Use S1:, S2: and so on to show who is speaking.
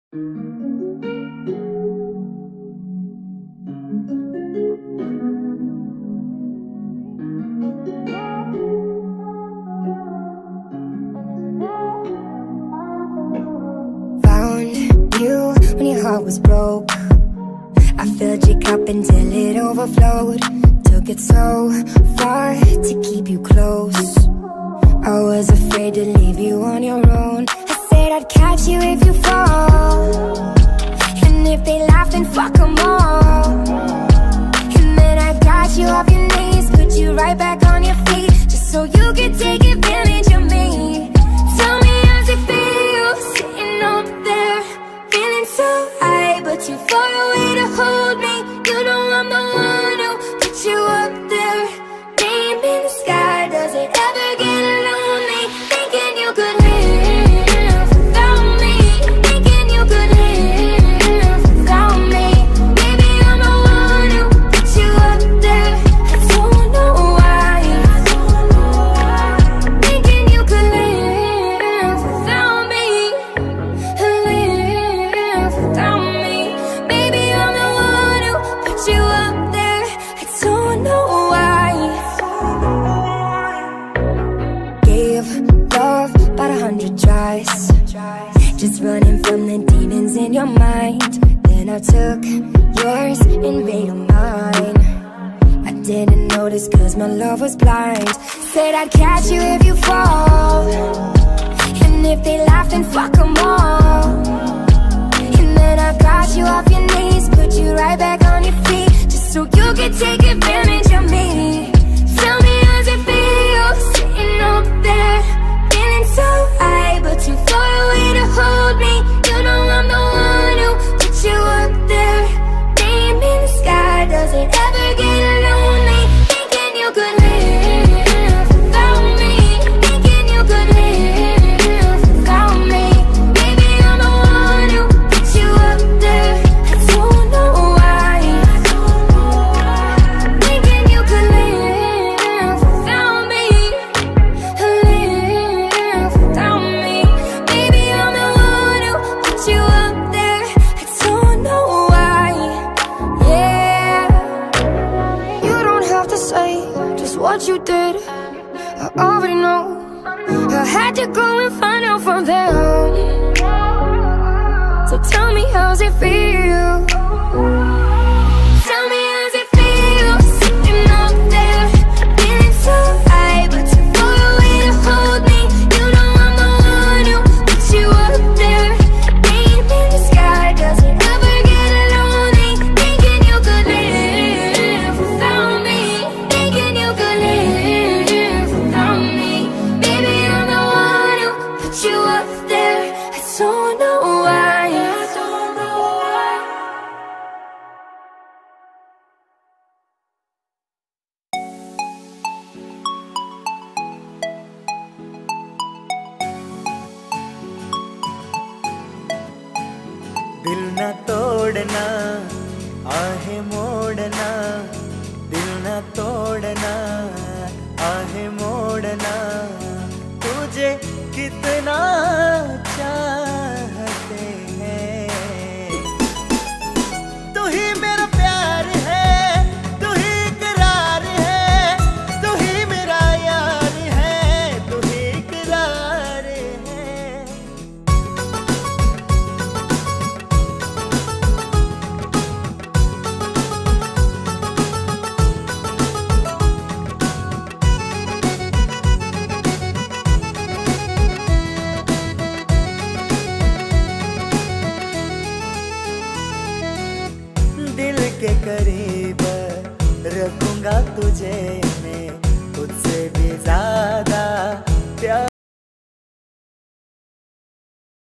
S1: Heart was broke. I filled your cup until it overflowed. Took it so far to keep you close. I was afraid to leave you on your own. I said I'd catch you if you fall, and if they laugh then fuck them all. And then I got you off your knees, put you right back on your feet, just so you could take advantage of me. Tell me how's it feel sitting up there, feeling so high, but you're far away to hold me. You know I'm the one who put you up there. Name in the sky, does it ever get lonely? Thinking you could live without me, thinking you could live without me. Baby, I'm the one who put you up there. I don't know why. Thinking you could live without me, live without me. Baby, I'm the one who put you up there. I don't know why. Gave love about 100 tries, just running from the demons in your mind. Then I took yours and made them mine. I didn't notice cause my love was blind. Said I'd catch you if you fall, and if they laugh then fuck them all. And then I got you off your knees, put you right back on your feet, just so you could take advantage of me. Tell me how's it feel sitting up there, feeling so high, but too far away to hold me. You know I'm the one who put you up there. Name in the sky, does it ever get lonely? Thinking you could live without me, thinking you could live without me. Baby, I'm the one who put you up there. I don't know why. Thinking you could live without me, live without me. Baby, I'm the one who put you up there. I don't know why. Yeah, you don't have to say just what you did, I already know. I had to go and find out from them. So tell me how's it feel? Tell me how's it feel sitting up there, feeling so high, but too far away to hold me. You know I'm the one who put you up there. Name in the sky, does it ever get lonely? Thinking you could live without me, thinking you could live without me. Baby, I'm the one who put you up there. I don't know why.
S2: दिल न तोड़ना, आहे मोड़ना, दिल न तोड़ना, आहे मोड़ना, तुझे कितना चाहते हैं। तू ही मेरा प्यार है, तू ही करार है, तू ही मेरा यार है, तू ही करार है। दिल के करीब रखूंगा तुझे मैं, तुझसे भी ज्यादा प्यार